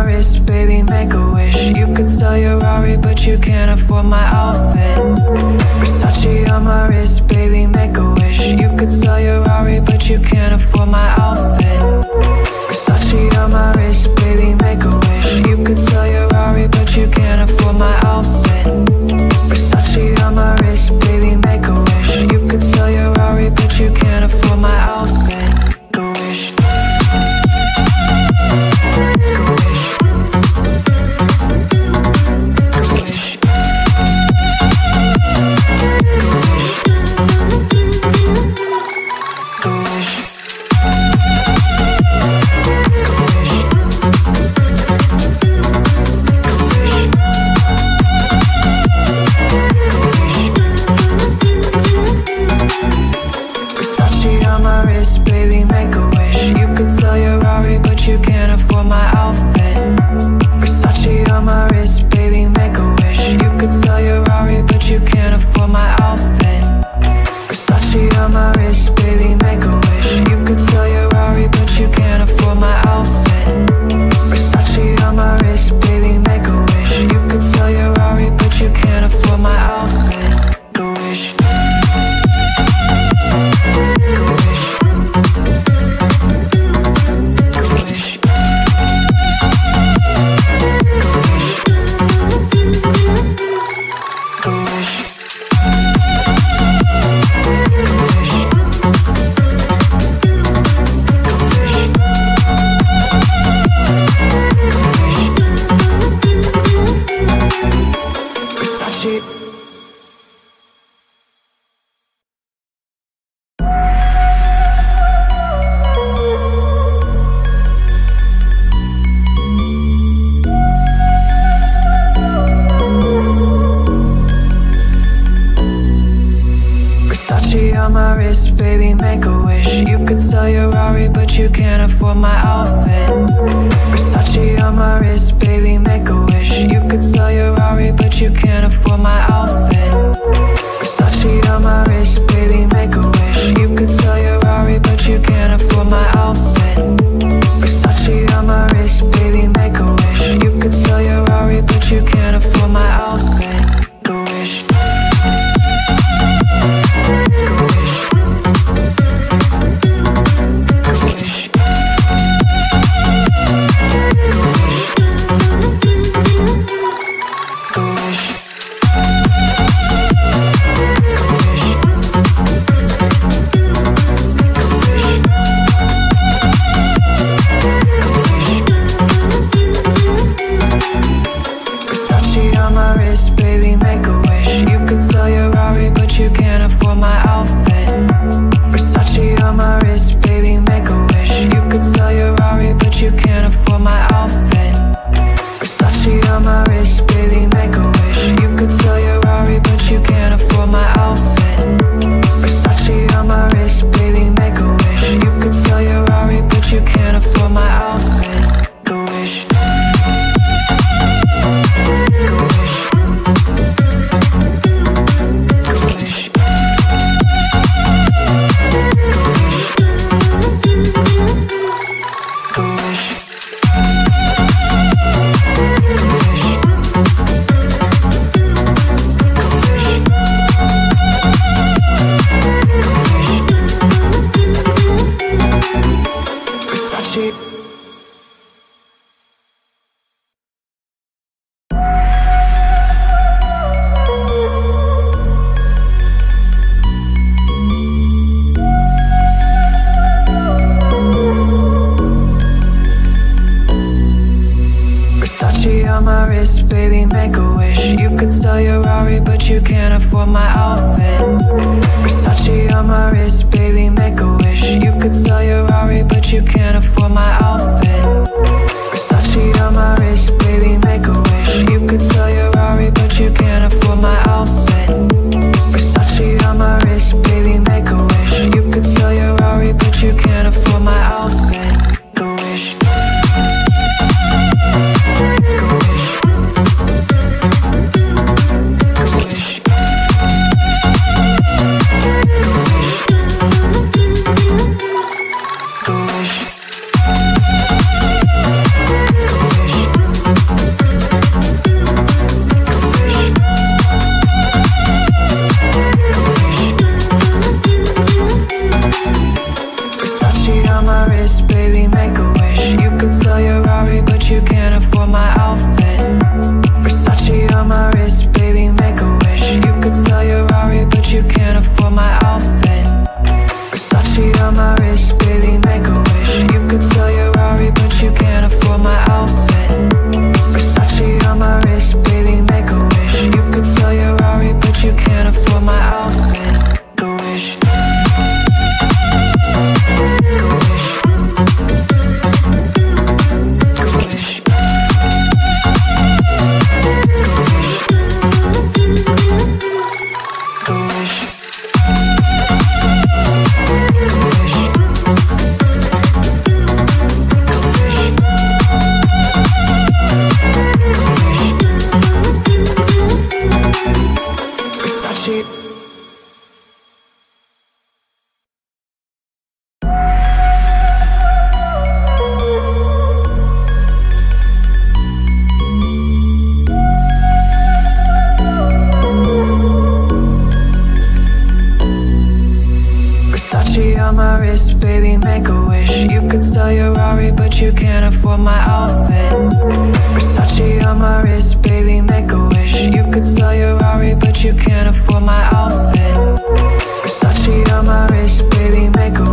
my wrist, baby, make a wish. You could sell your Rari, but you can't afford my outfit. Versace on my wrist, baby, make a wish. You could sell your Rari, but you can't afford my outfit. Versace on my wrist, baby, make a wish. You could sell your Rari, but you can't afford my outfit. Versace on my wrist, baby, make a wish. You could sell your Rari, but you can't afford my outfit. Make a wish. On my wrist, baby, make a wish. You could sell your Rari, but you can't afford my outfit. Versace on my wrist, baby, make a wish. You could sell your Rari, but you can't afford my outfit. Versace on my wrist, baby, make a wish. You could sell your Rari, but you can't afford my outfit. Versace on my wrist, baby, make a wish. You could sell your Rari, but you can't afford my outfit. Make a wish. On my wrist, baby, make a wish. You could sell your Rari, but you can't afford my outfit. Versace on my wrist, baby, make a wish. You could sell your Rari, but you can't afford my outfit. Versace on my wrist, baby, make a wish. You could sell your Rari, but you can't afford my outfit. Versace on my wrist, baby, make a wish. You could sell your Rari, but you can't afford my outfit. Make a wish. Make a wish. my wrist, baby, make a wish. You could sell your Rari, but you can't afford my outfit. Versace on my wrist, baby, make a wish. You could sell your Rari, but you can't afford my outfit. Versace on my wrist, baby, make a wish. You could sell your Rari, but you can't afford my outfit. Versace on my wrist, baby, make a wish. You could sell your Rari, but you can't afford my outfit. Go wish. Go wish. Go wish. Go wish. Versace on my wrist, baby, make a wish. You could sell your Rari, but you can't afford my outfit. Versace on my wrist, baby, make a wish. You could sell your Rari, but you can't afford my outfit. Versace on my wrist, baby, make a